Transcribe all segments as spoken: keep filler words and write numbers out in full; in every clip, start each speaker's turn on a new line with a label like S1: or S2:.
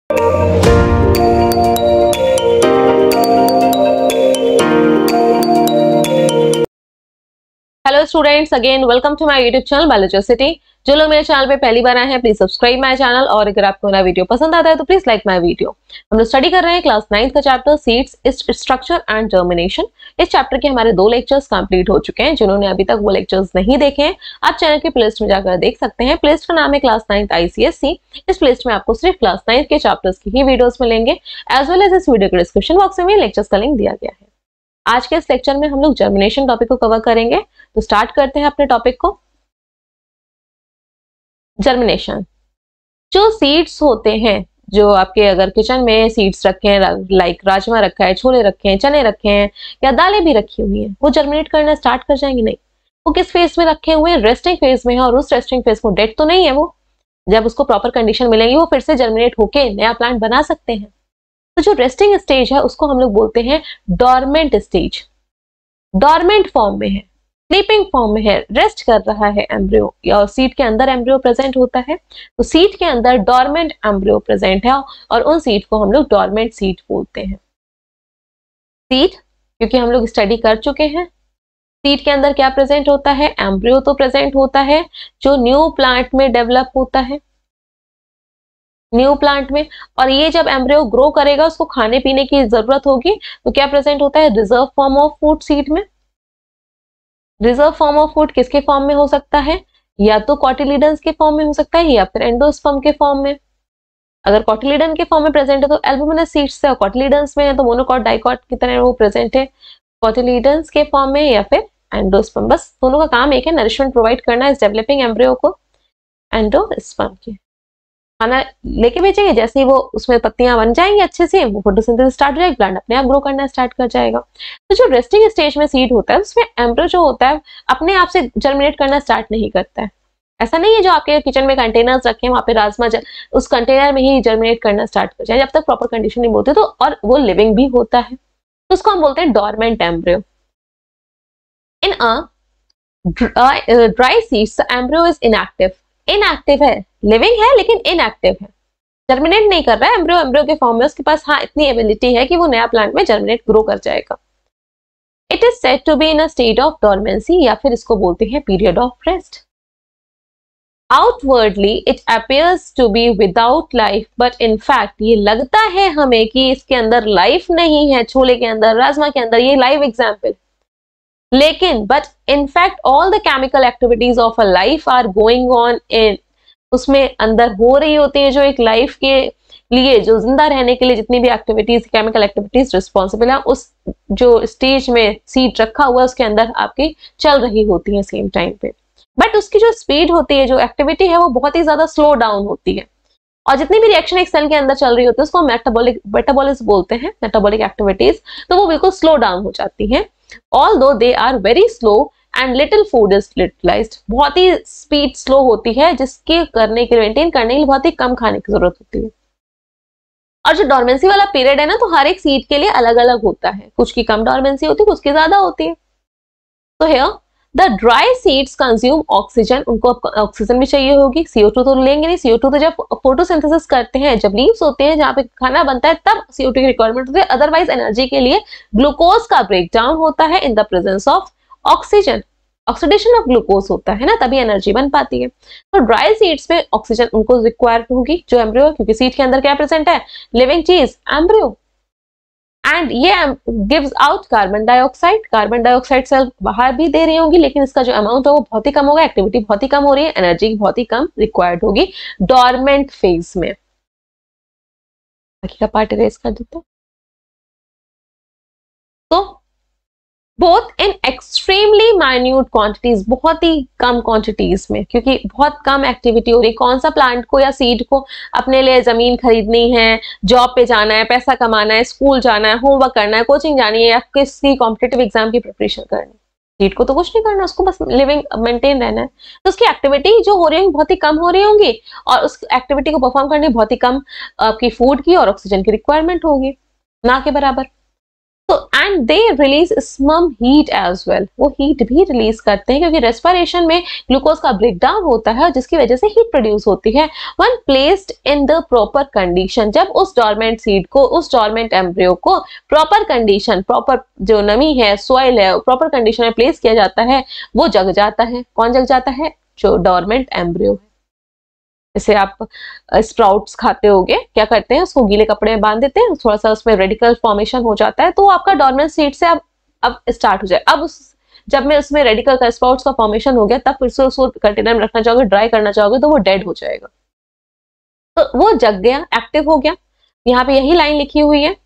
S1: Hello students, again welcome to my YouTube channel biologicity. जो लोग मेरे चैनल पे पहली बार आए हैं प्लीज सब्सक्राइब माय चैनल, और अगर आपको मेरा वीडियो पसंद आता है तो प्लीज लाइक माय वीडियो। हम लोग स्टडी कर रहे हैं क्लास नाइन्थ का chapter seeds, structure and germination. इस चैप्टर के हमारे दो लेक्चर्स कंप्लीट हो चुके हैं। जिन्होंने अभी तक वो लेक्चर्स नहीं देखे हैं आप चैनल के प्लेलिस्ट में जाकर देख सकते हैं। प्लेलिस्ट का नाम है क्लास नाइन्थ आईसीएससी। इस प्लेलिस्ट में आपको सिर्फ क्लास नाइन्थ के चैप्टर्स की ही वीडियोस मिलेंगे, एज वेल एज इस वीडियो के डिस्क्रिप्शन बॉक्स में लेक्चर्स का लिंक दिया गया है। आज के इस लेक्चर में हम लोग जर्मिनेशन टॉपिक को कवर करेंगे, तो स्टार्ट करते हैं अपने टॉपिक को। जर्मिनेशन, जो सीड्स होते हैं, जो आपके अगर किचन में सीड्स रखे हैं, लाइक राजमा रखा है, छोले रखे हैं, चने रखे हैं या दालें भी रखी हुई हैं, वो जर्मिनेट करना स्टार्ट कर जाएंगे? नहीं। वो किस फेज में रखे हुए हैं? रेस्टिंग फेज में है। और उस रेस्टिंग फेज में डेड तो नहीं है वो। जब उसको प्रॉपर कंडीशन मिलेंगी वो फिर से जर्मिनेट होके नया प्लांट बना सकते हैं। तो जो रेस्टिंग स्टेज है उसको हम लोग बोलते हैं डॉर्मेंट स्टेज। डॉर्मेंट फॉर्म में है, स्लीपिंग फॉर्म में है, रेस्ट कर रहा है एम्ब्रियो, या सीड के अंदर एम्ब्रियो प्रेजेंट होता है। तो सीड के अंदर डॉर्मेंट एम्ब्रियो प्रेजेंट है और उन सीड को हम लोग डॉर्मेंट सीड बोलते हैं। सीड, क्योंकि हम लोग स्टडी कर चुके हैं, सीड के अंदर क्या प्रेजेंट होता है? एम्ब्रियो तो प्रेजेंट होता है जो न्यू प्लांट में डेवलप होता है, न्यू प्लांट में। और ये जब एम्ब्रियो ग्रो करेगा उसको खाने पीने की जरूरत होगी, तो क्या प्रेजेंट होता है? Reserve form of food seed में। रिजर्व फॉर्म ऑफ फूड किसके फॉर्म में हो सकता है? या तो कॉटिलीडन्स के फॉर्म में हो सकता है या फिर एंडोस्पर्म के फॉर्म में। अगर कॉटिलीडन के फॉर्म में प्रेजेंट है तो एल्बुमिनस सीड्स है, और कॉटिलीडन्स में है तो मोनोकॉट डाइकॉट की तरह वो प्रेजेंट है कॉटिलीडन्स के फॉर्म में या फिर एंडोस्पर्म। बस दोनों का काम एक है, नरिशमेंट प्रोवाइड करना इस डेवलपिंग एम्ब्रियो को। एंडोस्पर्म के खाना लेके भेजेंगे, जैसे ही वो उसमें पत्तियां बन जाएंगी अच्छे से, वो फोटोसिंथेसिस स्टार्ट हो जाएगी, प्लांट अपने आप ग्रो करना स्टार्ट कर जाएगा। तो जो रेस्टिंग स्टेज में सीड होता है उसमें एम्ब्रियो जो होता है अपने आप से जर्मिनेट करना स्टार्ट नहीं करता है। ऐसा नहीं है जो आपके किचन में कंटेनर्स रखे हैं वहां पे राजमा उस कंटेनर में ही जर्मिनेट करना स्टार्ट कर जाए, जब तक प्रॉपर कंडीशन नहीं होती। तो और वो लिविंग भी होता है, तो उसको हम बोलते हैं dormant embryo. In a dry seeds embryo is inactive. Inactive है, लिविंग है लेकिन इनएक्टिव है, जर्मिनेट नहीं कर रहा है एम्ब्रियो एम्ब्रियो के फॉर्म में। उसके पास हाँ इतनी एबिलिटी है कि वो नया प्लांट में जर्मिनेट ग्रो कर जाएगा। It is said to be in a state of dormancy, या फिर इसको बोलते हैं period of rest. Outwardly it appears to be without life, but in fact ये लगता है हमें कि इसके अंदर लाइफ नहीं है। छोले के अंदर, राजमा के अंदर, ये लाइव एग्जाम्पल, लेकिन but in fact all the chemical activities of a life are going on in, उसमें अंदर हो रही होती है जो एक लाइफ के लिए, जो जिंदा रहने के लिए जितनी भी एक्टिविटीज, केमिकल एक्टिविटीज रिस्पॉन्सिबल है, उस जो स्टेज में सीड रखा हुआ है उसके अंदर आपकी चल रही होती है सेम टाइम पे। बट उसकी जो स्पीड होती है, जो एक्टिविटी है, वो बहुत ही ज्यादा स्लो डाउन होती है। और जितनी भी रिएक्शन एक सेल के अंदर चल रही होती है उसको मेटाबॉलिक मेटाबॉलिज्म बोलते हैं, मेटाबॉलिक एक्टिविटीज, तो वो बिल्कुल स्लो डाउन हो जाती हैं। Although they are very slow and little food is utilized, बहुत ही स्पीड स्लो होती है, जिसके करने के लिए, मेंटेन करने के लिए बहुत ही कम खाने की जरूरत होती है। और जो डॉर्मेंसी वाला पीरियड है ना, तो हर एक सीड के लिए अलग अलग होता है, कुछ की कम डॉर्मेंसी होती है, कुछ की ज्यादा होती है। तो here the dry seeds consume oxygen, उनको ऑक्सीजन भी चाहिए होगी, सीओ टू तो लेंगे नहीं। सीओ टू तो जब फोटोसिंथेसिस करते हैं, जब लीव्स होते हैं जहाँ पे खाना बनता है, तब सीओ टू की रिक्वायरमेंट होती है। अदरवाइज एनर्जी के लिए ग्लूकोज का ब्रेक डाउन होता है in the presence of oxygen. Oxidation of glucose होता है ना, तभी एनर्जी बन पाती है। तो ड्राई सीड्स में ऑक्सीजन उनको रिक्वायर्ड होगी, जो एम्ब्रियो, क्योंकि सीड के अंदर क्या प्रेजेंट है? लिविंग चीज, एम्ब्रियो। एंड ये gives out carbon dioxide. Carbon dioxide cell बाहर भी दे रही होंगी, लेकिन इसका जो अमाउंट है वो बहुत ही कम होगा, एक्टिविटी बहुत ही कम हो रही है, एनर्जी बहुत ही कम रिक्वायर्ड होगी डॉर्मेंट फेज में। बाकी का पार्ट इरेज कर देते हैं। तो both in extremely minute quantities, बहुत ही कम क्वांटिटीज में, क्योंकि बहुत कम एक्टिविटी हो रही। कौन सा प्लांट को या सीड को अपने लिए जमीन खरीदनी है, जॉब पे जाना है, पैसा कमाना है, स्कूल जाना है, होमवर्क करना है, कोचिंग जानी है, या किसी कॉम्पिटिटिव एग्जाम की प्रिपरेशन करनी है। सीड को तो कुछ नहीं करना, उसको बस लिविंग मेंटेन रहना है। तो उसकी एक्टिविटी जो हो रही होगी बहुत ही कम हो रही होंगी, और उस एक्टिविटी को परफॉर्म करने बहुत ही कम आपकी फूड की और ऑक्सीजन की रिक्वायरमेंट होगी, ना के बराबर। तो and they release some heat as well, वो हीट भी रिलीज करते हैं क्योंकि रेस्पिरेशन में ग्लूकोज का ब्रेकडाउन होता है जिसकी वजह से हीट प्रोड्यूस होती है। When placed in the proper condition, जब उस डॉर्मेंट सीड को, उस डॉर्मेंट एम्ब्रियो को प्रॉपर कंडीशन, प्रॉपर जो नमी है, सॉइल है, प्रॉपर कंडीशन में प्लेस किया जाता है, वो जग जाता है। कौन जग जाता है? जो डॉर्मेंट एम्ब्रियो है। जैसे आप स्प्राउट्स खाते होगे, क्या करते हैं, उसको गीले कपड़े में बांध देते हैं, थोड़ा सा उसमें रेडिकल फॉर्मेशन हो जाता है, तो आपका डॉर्मेंट सीड से अब अब स्टार्ट हो जाए। अब उस जब मैं उसमें रेडिकल का, स्प्राउट्स का फॉर्मेशन हो गया, तब फिर से उसको कंटेनर में रखना चाहोगे, ड्राई करना चाहोगे, तो वो डेड हो जाएगा। तो वो जग गया, एक्टिव हो गया। यहाँ पे यही लाइन लिखी हुई है,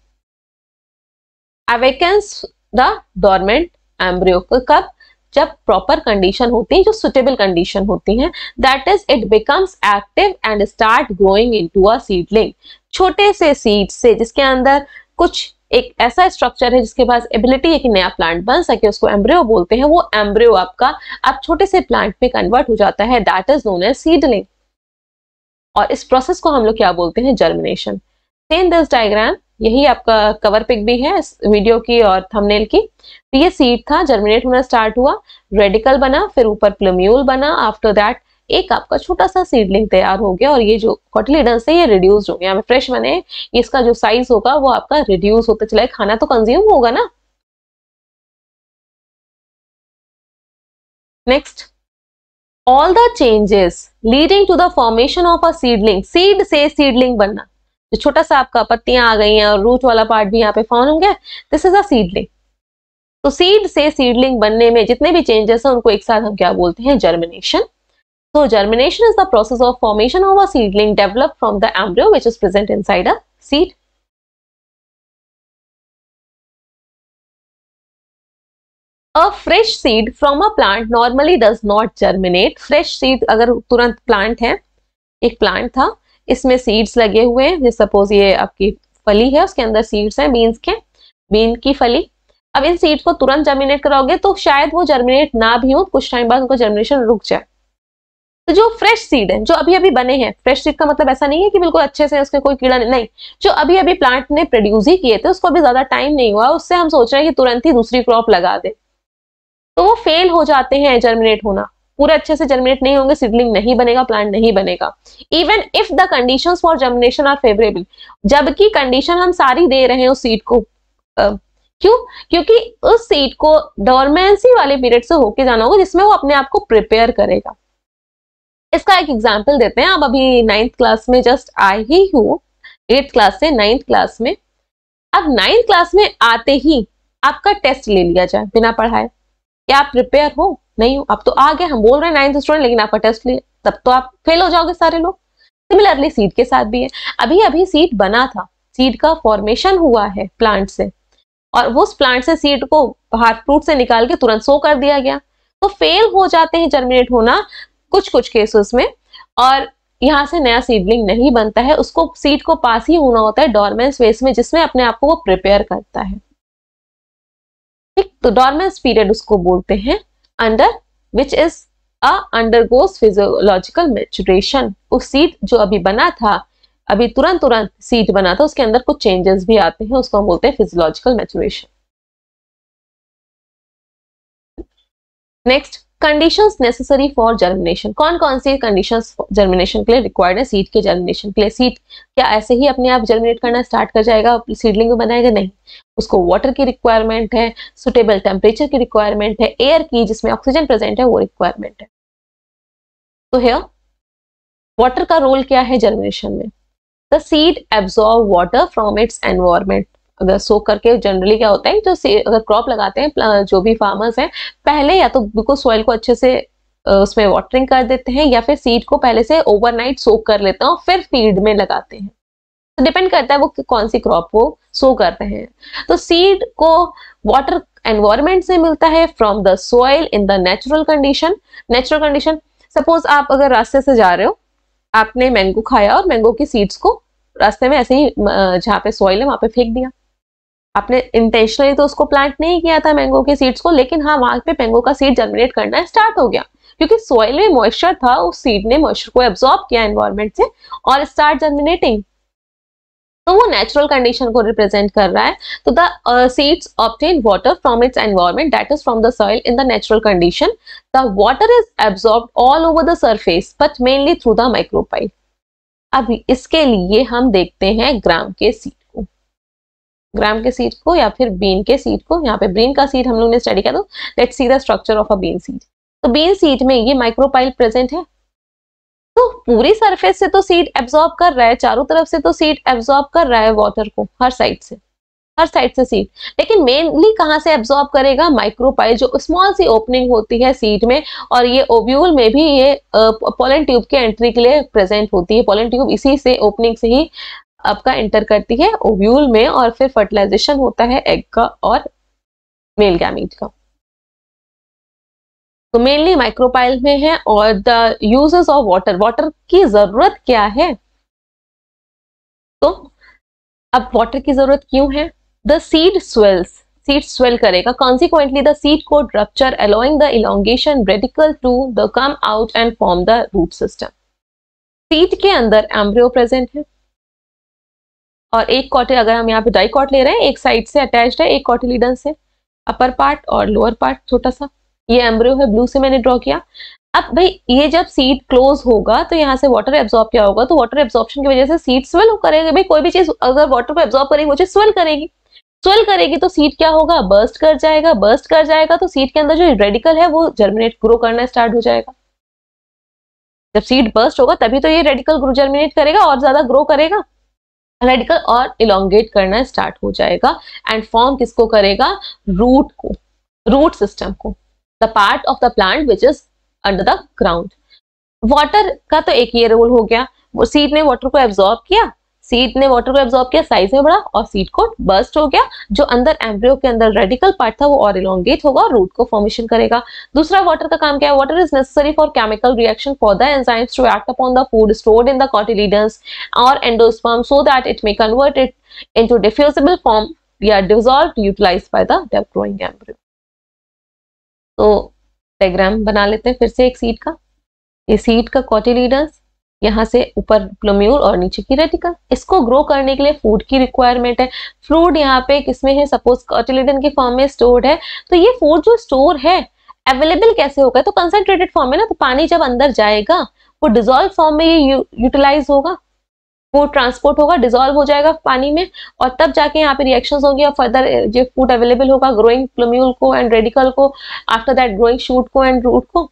S1: अवेकन्स द डॉर्मेंट एम्ब्रियो। कब? जब प्रॉपर कंडीशन होती है, जो सुटेबल कंडीशन होती है, that is it becomes active and start growing into a seedling. छोटे से सीड से, जिसके अंदर कुछ एक ऐसा स्ट्रक्चर है जिसके पास एबिलिटी है कि नया प्लांट बन सके, उसको एम्ब्रियो बोलते हैं। वो एम्ब्रियो आपका आप छोटे से प्लांट में कन्वर्ट हो जाता है, that is known as seedling. और इस प्रोसेस को हम लोग क्या बोलते हैं? जर्मिनेशन। सेम दिस डायग्राम, यही आपका कवर पिक भी है इस वीडियो की और थंबनेल की। तो ये सीड था, जर्मिनेट होना स्टार्ट हुआ, रेडिकल बना, फिर ऊपर प्लम्यूल बना, आफ्टर दैट एक आपका छोटा सा सीडलिंग तैयार हो गया, और ये जो कोटिलिडन्स है ये रिड्यूस हो गया, फ्रेश बने, इसका जो साइज होगा वो आपका रिड्यूस होता चला, खाना तो कंज्यूम होगा ना। Next, all the changes leading to the formation of a seedling, seed से सीडलिंग बनना, जो छोटा सा आपका पत्तियां आ गई हैं और रूट वाला पार्ट भी यहाँ पे फॉर्म हो गया, दिस इज अ सीडलिंग। तो सीड से सीडलिंग बनने में जितने भी चेंजेस हैं उनको एक साथ हम क्या बोलते हैं? Germination. So germination is the process of formation of a seedling developed from the embryo which is present inside a seed. A fresh seed from a plant normally does not germinate. Fresh seed अगर तुरंत plant है, एक plant था, इसमें seeds लगे हुए हैं, जैसे सपोज ये आपकी फली है, उसके अंदर सीड्स हैं बीन्स के, बीन की फली। अब इन सीड्स को तुरंत जर्मिनेट कराओगे तो शायद वो जर्मिनेट ना भी हो, कुछ टाइम बाद उनको जर्मिनेशन रुक जाए। तो जो फ्रेश सीड है, जो अभी अभी बने हैं, फ्रेश सीड का मतलब ऐसा नहीं है कि बिल्कुल अच्छे से उसके कोई कीड़ा नहीं, जो अभी अभी प्लांट ने प्रोड्यूस ही किए थे, उसको अभी ज्यादा टाइम नहीं हुआ, उससे हम सोच रहे हैं कि तुरंत ही दूसरी क्रॉप लगा दे, तो वो फेल हो जाते हैं जर्मिनेट होना, पूरे अच्छे से जर्मिनेट नहीं होंगे, सीडलिंग नहीं बनेगा, प्लांट नहीं बनेगा। Even if the conditions for germination are favourable, जबकि कंडीशन हम सारी दे रहे हैं उस सीड को, uh, क्यों? क्योंकि उस सीड को डोरमेंसी वाले पीरियड से होके जाना होगा जिसमें वो अपने आप को प्रिपेयर करेगा। इसका एक एग्जाम्पल देते हैं। अब अभी नाइन्थ क्लास में जस्ट आई ही हूँ, एट्थ क्लास से नाइन्थ क्लास में। अब नाइन्थ क्लास में आते ही आपका टेस्ट ले लिया जाए बिना पढ़ाए, क्या आप प्रिपेयर हो? नहीं हो। अब तो आ गए, हम बोल रहे हैं नाइन्थ स्टूडेंट, लेकिन आपका टेस्ट लिया, तब तो आप फेल हो जाओगे सारे लोग। सिमिलरली सीड के साथ भी है, अभी अभी सीड बना था, सीड का फॉर्मेशन हुआ है प्लांट से, और उस प्लांट से सीड को बाहर फ्रूट से निकाल के तुरंत सो कर दिया गया, तो फेल हो जाते हैं जर्मिनेट होना कुछ कुछ केसेस में, और यहाँ से नया सीडलिंग नहीं बनता है, उसको सीड को पास ही होना होता है डॉर्मेंस फेज में, जिसमें अपने आप को वो प्रिपेयर करता है। ठीक, तो डॉर्मेंस पीरियड उसको बोलते हैं, under which is a undergoes physiological maturation. उस सीड जो अभी बना था, अभी तुरंत तुरंत सीड बना था, उसके अंदर कुछ चेंजेस भी आते हैं, उसको हम बोलते हैं physiological maturation. Next, conditions necessary for germination. कौन कौन सी कंडीशंस जर्मिनेशन के लिए रिक्वायर्ड है सीड के जर्मिनेशन के लिए? सीड क्या ऐसे ही अपने आप जर्मिनेट करना स्टार्ट कर जाएगा, सीडलिंग में बनाएगा? नहीं, उसको वाटर की रिक्वायरमेंट है, सुटेबल टेम्परेचर की रिक्वायरमेंट है, एयर की जिसमें ऑक्सीजन प्रेजेंट है वो रिक्वायरमेंट है। तो हियर वाटर का रोल क्या है जर्मिनेशन में? The seed absorb water from its environment. अगर सो करके जनरली क्या होता है, जो अगर क्रॉप लगाते हैं जो भी फार्मर्स हैं, पहले या तो बिल्कुल सॉइल को अच्छे से उसमें वाटरिंग कर देते हैं, या फिर सीड को पहले से ओवरनाइट सोक कर लेते हैं और फिर फील्ड में लगाते हैं। तो डिपेंड करता है वो कौन सी क्रॉप वो सो कर रहे हैं। तो सीड को वाटर एनवायरमेंट से मिलता है, from the soil in the natural condition. Natural condition, suppose आप अगर रास्ते से जा रहे हो, आपने मैंगो खाया और मैंगो की सीड्स को रास्ते में ऐसे ही जहाँ पे सॉइल है वहां पे फेंक दिया, आपने इंटेंशनली तो उसको प्लांट नहीं किया था मैंगो के सीड्स को, लेकिन हाँ वहां पे मैंगो का सीड जर्मिनेट करना स्टार्ट हो गया, क्योंकि सॉइल में मॉइस्चर था, उस सीड ने मॉइस्चर को एब्जॉर्ब किया एनवायरमेंट से और स्टार्ट जर्मिनेटिंग। तो तो वो नेचुरल कंडीशन को रिप्रेजेंट कर रहा है। तो the seeds obtain water from its environment that is from the soil in the natural condition. The water is absorbed all over the surface but mainly through the micropyle. अब इसके लिए हम देखते हैं ग्राम के सीड को, ग्राम के सीड को या फिर बीन के सीड को। यहाँ पे बीन का सीड हम लोग ने स्टडी किया, तो let's see the structure of a bean seed. तो बीन सीड में ये माइक्रोपाइल प्रेजेंट है। तो पूरी सरफेस से तो सीड एब्जॉर्ब कर रहा है, चारों तरफ से तो सीड एब्जॉर्ब कर रहा है वाटर को, हर साइड से, हर साइड से सीड। लेकिन मेनली कहाँ से एब्जॉर्ब करेगा? माइक्रोपाइल, जो स्मॉल सी ओपनिंग होती है सीड में, और ये ओव्यूल में भी ये पोलन ट्यूब के एंट्री के लिए प्रेजेंट होती है। पोलन ट्यूब इसी से ओपनिंग से ही आपका एंटर करती है ओव्यूल में, और फिर फर्टिलाइजेशन होता है एग का और मेल गैमीट का। तो मेनली माइक्रोपाइल में है। और the uses of water, water की जरूरत क्या है? तो अब वाटर की जरूरत क्यों है? The seed swells, seed swell करेगा, consequently the seed coat rupture allowing the elongation radicle to the come out and form the root system. Seed के अंदर एम्ब्रियो प्रेजेंट है, और एक कॉटे, अगर हम यहाँ पे डाइकॉट ले रहे हैं, एक साइड से अटैच्ड है एक कॉटिलीडन से, अपर पार्ट और लोअर पार्ट छोटा सा, ये एम्ब्रियो है, ब्लू से मैंने ड्रॉ किया। अब भाई ये जब सीड क्लोज होगा तो यहाँ से वाटर एब्जॉर्ब क्या होगा? तो वाटर एब्जॉर्प्शन की वजह से सीड स्वेल करेगी। भाई कोई भी चीज अगर वाटर को एब्जॉर्ब करेगी वो चीज स्वेल करेगी, स्वेल करेगी तो सीड क्या होगा? बर्स्ट कर जाएगा, बर्स्ट कर जाएगा तो सीड के अंदर जो रेडिकल है वो जर्मिनेट, ग्रो करना स्टार्ट हो जाएगा। जब सीड बर्स्ट होगा तभी तो ये रेडिकल ग्रो जर्मिनेट करेगा और ज्यादा ग्रो करेगा, रेडिकल और इलोंगेट करना स्टार्ट हो जाएगा। एंड फॉर्म किसको करेगा? रूट को, रूट सिस्टम को, the part of the plant which is under the ground. Water का तो एक ये रोल हो गया, वो सीड ने वाटर को एब्जॉर्ब किया, सीड ने वाटर को एब्जॉर्ब किया, साइज में बढ़ा और सीड को बर्स्ट हो गया। जो अंदर एम्ब्रियो के अंदर रेडिकल पार्ट था वो और इलोंगेट होगा और रूट को फॉर्मेशन करेगा। दूसरा, वाटर का काम क्या है? Water is necessary for chemical reaction for the enzymes to act upon the food stored in the cotyledons और endosperm so that it may convert it into diffusible form या dissolved utilized by the develop growing embryo. तो diagram बना लेते हैं फिर से एक seed का। ये सीड का कॉटिलीडन्स, यहाँ से ऊपर प्लूम्यूल और नीचे की रेटिकल। इसको ग्रो करने के लिए फूड की रिक्वायरमेंट है। फूड यहाँ पे किसमें है? सपोज कॉटिलीडन के फॉर्म में स्टोर्ड है, तो ये फूड जो स्टोर है अवेलेबल कैसे होगा? तो कंसंट्रेटेड फॉर्म में ना, तो पानी जब अंदर जाएगा वो डिजोल्व फॉर्म में ये यूटिलाइज होगा, फूड ट्रांसपोर्ट होगा, डिजोल्व हो जाएगा पानी में, और तब जाके यहाँ पे रिएक्शंस होंगी और फर्दर जो फूड अवेलेबल होगा ग्रोइंग प्लूम्यूल को एंड रेडिकल को, आफ्टर दैट ग्रोइंग शूट को एंड रूट को।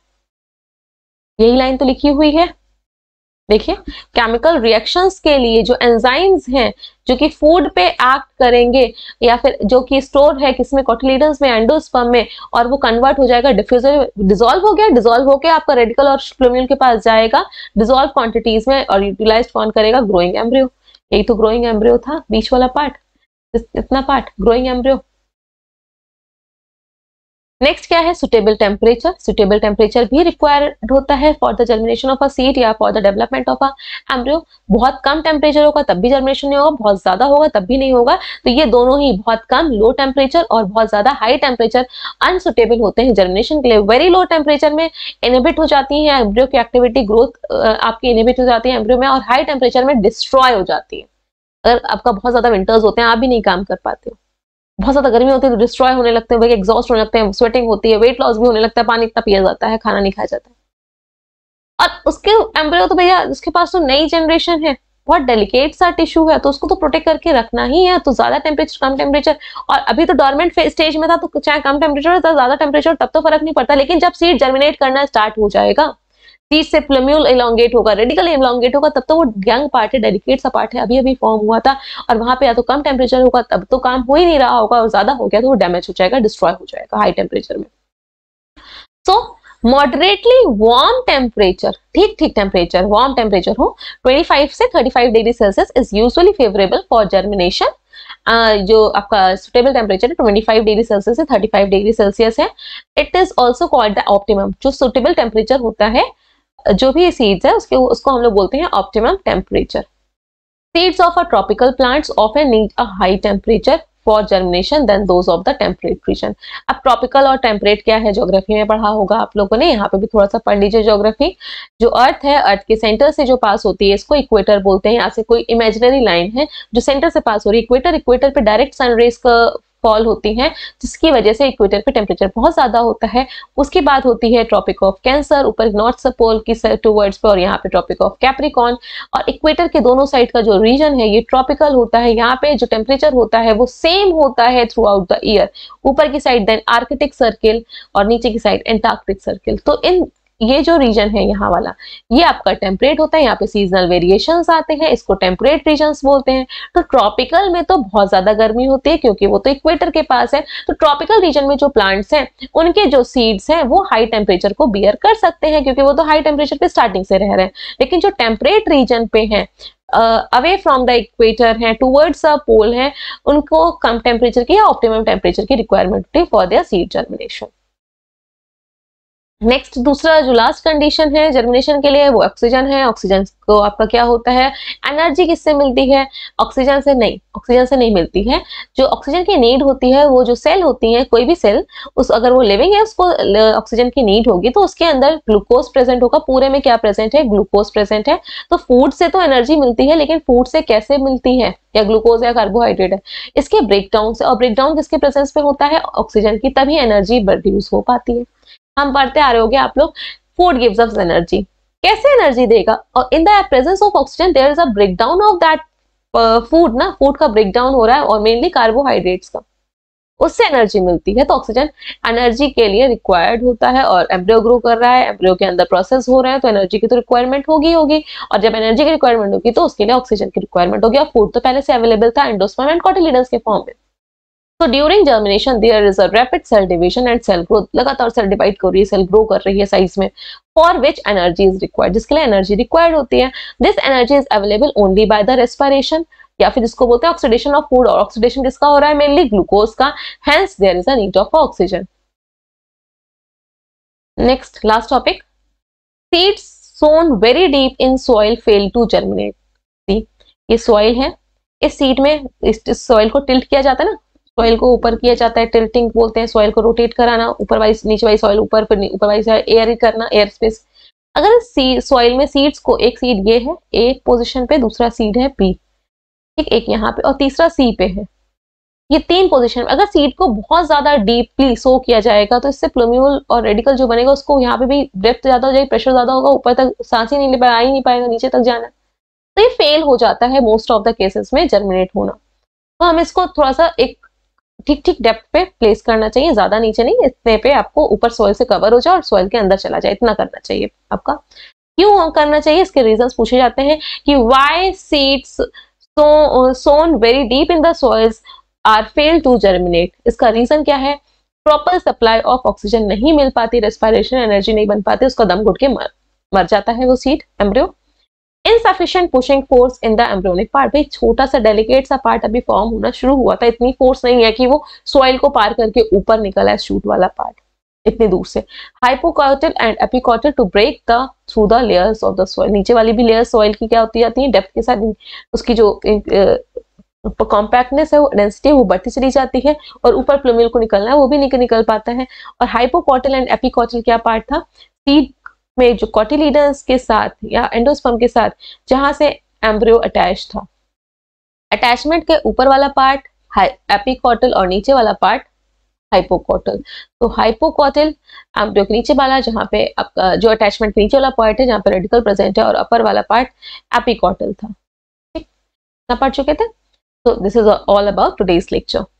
S1: यही लाइन तो लिखी हुई है। देखिए, केमिकल रिएक्शंस के लिए जो एंजाइम्स हैं जो कि फूड पे एक्ट करेंगे या फिर जो कि स्टोर है किसमें? कॉटिलीडन्स में, एंडोस्पर्म में, और वो कन्वर्ट हो जाएगा डिफ्यूजर, डिसॉल्व हो गया, डिसॉल्व होकर आपका रेडिकल और प्लूम्यूल के पास जाएगा डिसॉल्व क्वांटिटीज में और यूटिलाइज फॉर्म करेगा ग्रोइंग एम्ब्रियो। यही तो ग्रोइंग एम्ब्रियो था, बीच वाला पार्ट, इतना पार्ट ग्रोइंग एम्ब्रियो। नेक्स्ट क्या है? Suitable temperature. सुटेबल टेम्परेचर भी रिक्वायर्ड होता है for the germination of a seed या for the development of a embryo. बहुत कम टेम्परेचर होगा तब भी जर्मिनेशन नहीं होगा, बहुत ज्यादा होगा तब भी नहीं होगा। तो ये दोनों ही, बहुत कम लो टेम्परेचर और बहुत ज्यादा हाई टेम्परेचर, अनसुटेबल होते हैं जर्मिनेशन के लिए। वेरी लो टेम्परेचर में इनहिबिट हो जाती है एम्ब्रियो की एक्टिविटी, ग्रोथ आपकी इनहिबिट हो जाती है एम्ब्रियो में, और हाई टेम्परेचर में डिस्ट्रॉय हो जाती है। अगर आपका बहुत ज्यादा विंटर्स होते हैं, आप भी नहीं काम कर पाते हो, बहुत ज्यादा गर्मी होती है तो डिस्ट्रॉय होने लगते हैं, एग्जॉस्ट होने लगते हैं, स्वेटिंग होती है, वेट लॉस भी होने लगता है, पानी इतना पिया जाता है, खाना नहीं खाया जाता है। और उसके एम्ब्रियो तो भैया उसके पास तो नई जनरेशन है, बहुत डेलिकेट सा टिश्यू है, तो उसको तो प्रोटेक्ट करके रखना ही है। तो ज्यादा टेम्परेचर, कम टेम्परेचर, और अभी तो डोरमेंट स्टेज में था तो चाहे कम टेम्परेचर हो ज्यादा टेम्परेचर तब तो फर्क नहीं पड़ता। लेकिन जब सीड जर्मिनेट करना स्टार्ट हो जाएगा, सीड से प्लूम्यूल इलोंगेट होगा, रेडिकल इलोंगेट होगा, तब तो वो यंग पार्ट है, डेलिकेट सा पार्ट है, अभी अभी फॉर्म हुआ था, और वहां पे या तो कम टेम्परेचर होगा तब तो काम हो ही नहीं रहा होगा, और ज्यादा हो गया तो वो डैमेज हो जाएगा, डिस्ट्रॉय हो जाएगा हाई टेम्परेचर में। सो मॉडरेटली वार्म टेम्परेचर, ठीक ठीक टेम्परेचर, वार्म टेम्परेचर हो पच्चीस से पैंतीस degree Celsius is usually favourable for germination. Uh, जो आपका सुटेबल टेम्परेचर पच्चीस डिग्री सेल्सियस से पैंतीस डिग्री सेल्सियस है। It is also called the optimum. जो सुटेबल टेम्परेचर होता है जो भी सीड्स है उसके उसको हम लोग बोलते हैं optimum temperature. Seeds of a tropical plants often need a high temperature for germination then those of the temperate region. अब ट्रॉपिकल और टेम्परेट क्या है, ज्योग्राफी में पढ़ा होगा आप लोगों ने, यहाँ पे भी थोड़ा सा पढ़ लीजिए ज्योग्राफी। जो अर्थ है, अर्थ के सेंटर से जो पास होती है इसको इक्वेटर बोलते हैं। यहाँ से कोई इमेजिनरी लाइन है जो सेंटर से पास हो रही है, इक्वेटर, इक्वेटर पे डायरेक्ट सनरेज का फॉल होती हैं, जिसकी वजह से इक्वेटर पे टेम्परेचर बहुत ज्यादा होता है। उसके बाद होती है ट्रॉपिक ऑफ कैंसर, ऊपर नॉर्थ पोल की टूवर्ड्स पे, और यहाँ पे ट्रॉपिक ऑफ कैप्रिकॉर्न। और इक्वेटर के दोनों साइड का जो रीजन है ये ट्रॉपिकल होता है। यहाँ पे जो टेम्परेचर होता है वो सेम होता है थ्रू आउट द ईयर। ऊपर की साइड देन आर्कटिक सर्किल और नीचे की साइड एंटार्क्टिक सर्किल। तो इन ये जो रीजन है यहाँ वाला, ये आपका टेम्परेट होता है। यहाँ पे सीजनल वेरिएशंस आते हैं, इसको टेम्परेट रीजन्स बोलते हैं। तो ट्रॉपिकल में तो बहुत ज्यादा गर्मी होती है क्योंकि वो तो इक्वेटर के पास है। तो ट्रॉपिकल रीजन में जो प्लांट्स हैं उनके जो सीड्स हैं वो हाई टेम्परेचर को बियर कर सकते हैं क्योंकि वो तो हाई टेम्परेचर पे स्टार्टिंग से रह रहे हैं। लेकिन जो टेम्परेट रीजन पे है, अवे फ्रॉम द इक्वेटर है, टूवर्ड्स द पोल है, उनको कम टेम्परेचर की या ऑप्टिमम टेम्परेचर की रिक्वायरमेंट होती है for their seed germination. Next दूसरा जो लास्ट कंडीशन है जर्मिनेशन के लिए वो ऑक्सीजन है। ऑक्सीजन को आपका क्या होता है, एनर्जी किससे मिलती है, ऑक्सीजन से नहीं, ऑक्सीजन से नहीं मिलती है। जो ऑक्सीजन की नीड होती है, वो जो सेल होती है, कोई भी सेल, उस अगर वो लिविंग है उसको ऑक्सीजन की नीड होगी तो उसके अंदर ग्लूकोज प्रेजेंट होगा। पूरे में क्या प्रेजेंट है, ग्लूकोज प्रेजेंट है। तो फूड से तो एनर्जी मिलती है, लेकिन फूड से कैसे मिलती है, या ग्लूकोज या कार्बोहाइड्रेट है, इसके ब्रेकडाउन से। और ब्रेकडाउन किसके प्रेजेंस पे होता है, ऑक्सीजन की, तभी एनर्जी प्रोड्यूस हो पाती है। हम पढ़ते आ रहे होंगे आप लोग, फूड गिव्स अस एनर्जी, कैसे एनर्जी देगा, और in the presence of oxygen there is a breakdown of that food ना, फूड का ब्रेकडाउन हो रहा है और मेनली कार्बोहाइड्रेट्स का, उससे एनर्जी मिलती है। तो ऑक्सीजन एनर्जी के लिए रिक्वायर्ड होता है। और एम्ब्रियो ग्रो कर रहा है, एम्ब्रियो के अंदर प्रोसेस हो रहा है, तो एनर्जी की तो रिक्वायरमेंट होगी होगी और जब एनर्जी की रिक्वायरमेंट होगी तो उसके लिए ऑक्सीजन की रिक्वायरमेंट होगी। और फूड तो पहले से अवेलेबल था एंडोस्पर्म एंड कोटिलिडन्स के फॉर्म में। So during germination there is a rapid cell division and cell growth, लगातार सेल डिवाइड कर रही है, सेल ग्रो कर रही है साइज में, for which energy is required, जिसके लिए एनर्जी रिक्वायर्ड होती है। This energy is available only by the respiration, या फिर जिसको बोलते हैं ऑक्सीडेशन ऑफ फूड। और ऑक्सीडेशन किसका हो रहा है, मेनली ग्लूकोज का, hence there is a need of oxygen. Next last topic, seeds sown very deep in soil fail to germinate. See, ये soil है, इस सीड में इस soil को टिल्ट किया जाता है ना, सॉइल को ऊपर किया जाता है, टिल्टिंग बोलते हैं, सॉइल को रोटेट कराना, ऊपर वाइज नीचे वाइज सॉइल ऊपर, फिर ऊपर वाइज एयर करना, एयर स्पेस। अगर सॉइल में सीड्स को, एक सीड ये है ए पोजीशन पे, दूसरा सीड है बी, ठीक, एक यहाँ पे और तीसरा सी पे है, ये तीन पोजीशन। अगर सीड को बहुत ज्यादा डीपली सो किया जाएगा तो इससे प्लूम्यूल और रेडिकल जो बनेगा उसको यहाँ पे भी डेप्थ ज्यादा हो जाएगी, प्रेशर ज्यादा होगा, ऊपर तक सांस ही नहीं ले पाएगा, आ ही नहीं पाएगा, नीचे तक जाना, तो ये फेल हो जाता है मोस्ट ऑफ द केसेस में जर्मिनेट होना। तो हम इसको थोड़ा सा एक ठीक ठीक डेप्थ पे प्लेस करना चाहिए, ज्यादा नीचे नहीं, इतने पे आपको ऊपर सॉइल से कवर हो जाए और सॉइल के अंदर चला जाए, इतना करना चाहिए आपका। क्यों करना चाहिए, इसके रीजंस पूछे जाते हैं कि why seeds sown very deep in the soils are fail to germinate. इसका रीजन क्या है, प्रॉपर सप्लाई ऑफ ऑक्सीजन नहीं मिल पाती, रेस्पिरेशन एनर्जी नहीं बन पाती, उसका दम घुट के मर मर जाता है वो seed, embryo. Insufficient pushing force in the embryonic part, भाई छोटा सा डेलिकेट सा पार्ट अभी फॉर्म होना शुरू हुआ था, इतनी फोर्स नहीं है कि वो सॉइल को पार करके ऊपर निकला है, शूट वाला पार्ट इतनी दूर से। Hypocotyl and epicotyl to break the through the layers of the soil, नीचे वाली भी लेयर सॉइल की क्या होती जाती है, डेप्थ के साथ उसकी जो कॉम्पैक्टनेस है, वो डेंसिटी वो बढ़ती चली जाती है, और ऊपर प्लूम्यूल को निकलना है वो भी निकल निकल पाता है। और हाइपोकॉटल एंड एपिकॉटल क्या पार्ट था, सीड में जो कोटिलिडन्स के साथ या एंडोस्पर्म के साथ जहां से एम्ब्रियो अटैच था, अटैचमेंट के ऊपर वाला पार्ट एपिकॉटल और नीचे वाला पार्ट हाइपोकॉटल। तो हाइपोकॉटल एम्ब्रियो के नीचे वाला, जहां पे आपका जो अटैचमेंट के नीचे वाला पार्ट है जहां पे रेडिकल प्रेजेंट है, और अपर वाला पार्ट एपिकॉटल था। ठीक, ना पढ़ चुके थे। So this is all about today's lecture.